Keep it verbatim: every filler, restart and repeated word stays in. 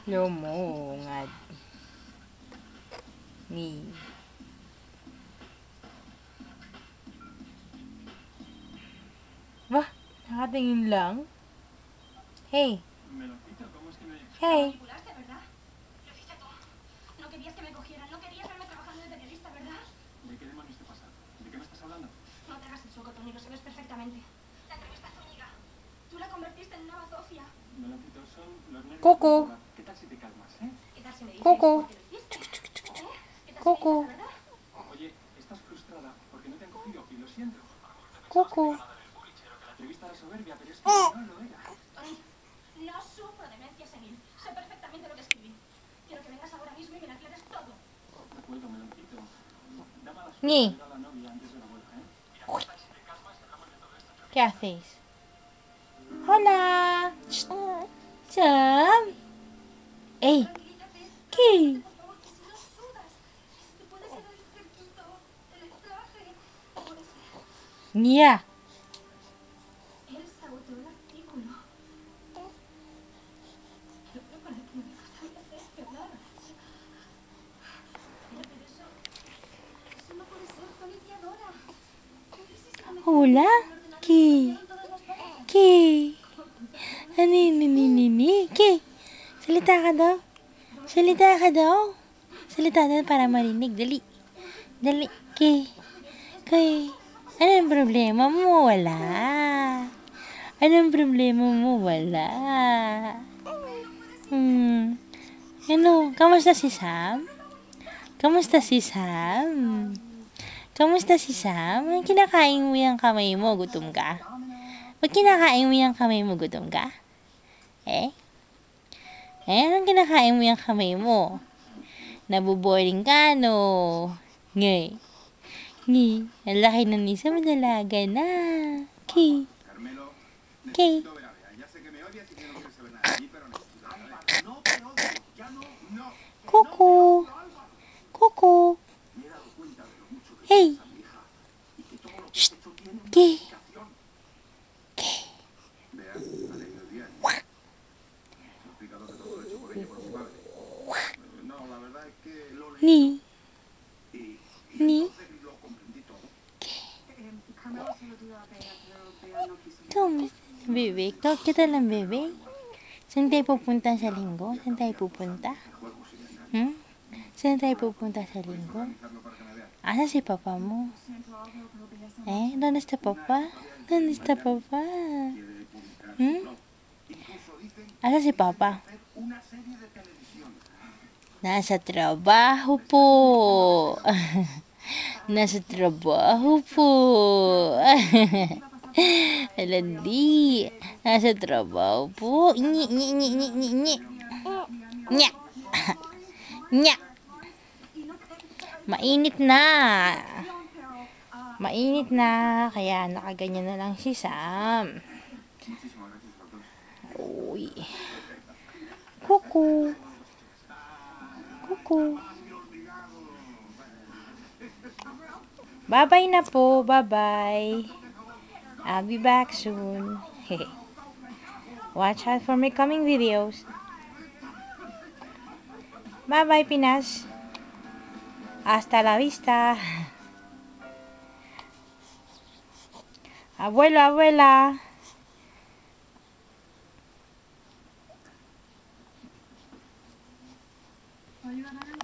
Lumungad. Ni. Bah, nakatingin lang. Hey. Hey. No querías que me cogieran, no querías verme trabajando de periodista, ¿verdad? ¿De qué demonios te pasa? ¿De qué me estás hablando? No te hagas el sueco, Tony, lo sabes perfectamente. La entrevista a Zúñiga. Tú la convertiste en una bazofia. Melancito, son los nervios. Cucu. ¿Qué tal si te calmas, eh? ¿Qué tal si me dices Cucu. por qué lo hiciste? ¿Eh? ¿Qué tal si me dices Cucu. la verdad? Oye, estás frustrada porque no te han cogido y lo siento. Cucu. La entrevista era soberbia, pero es que no lo era. Tony, no sufro demencia senil. Sé perfectamente lo que escribí. Quiero que vengas ahora mismo y me lo aclares todo. No puedo, Melancito. Da mala suerte Ni. ver a la novia antes de la boda, ¿eh? ¿Qué hacéis? Hola. Sam. Ey. Tranquilízate. ¿Qué? Por favor, que si no sudas. Si te puede quedar el cerquito, el traje. Puede ser. Ya. Él saboteó el artículo. Pero para que me dejas a mí hacer hablar. Mira, pero eso... Eso no puede ser, Tony te adora. Hola. ¿Qué? ¿Qué? Ani, ni, ni, ni, ni. ¿Qué? Salita ka daw. Salita ka daw. Salita daw para marinig. Dali. Dali. ¿Qué? ¿Qué? Anong problema mo? Wala. Anong problema mo? Wala. Hmm. Ano? Kamusta si Sam? Kamusta si Sam? Kamusta si Sam? Ang kinakain mo yung kamay mo? Gutom ka? Pag kinakain mo yung kamay mo, gutom ka? Eh? Eh, anong kinakain mo yung kamay mo? Nabuboring ka, no? Ngay. Ngay. Ang laki na ni Sam, dalaga na. Kay. Kay. Kuku. Kuku. Hey. Shh. Kay. Kay. Ni. Ni. Kamusta, bebek? ¿Qué tal ang bebek? Saan tayo pupunta sa linggo? Saan tayo pupunta? Hmm? Saan tayo pupunta sa linggo? Asa si papa mo? Eh? ¿Dónde está papá? ¿Dónde está papá? Hmm? Asa si papa? Nasa trabaho po. Nasa trabaho po. Alandi. Nasa trabaho po. Nyi, nyi, nyi, nyi, nyi, nyi. Nya. Nya. Mainit na. Mainit na. Kaya nakaganyan na lang si Sam. Uy. Kuku. Kuku. Bye-bye na po. Bye-bye. I'll be back soon. Watch out for my coming videos. Bye-bye, Pinas. Hasta la vista. Abuelo, abuela. ¿Puedo ayudar a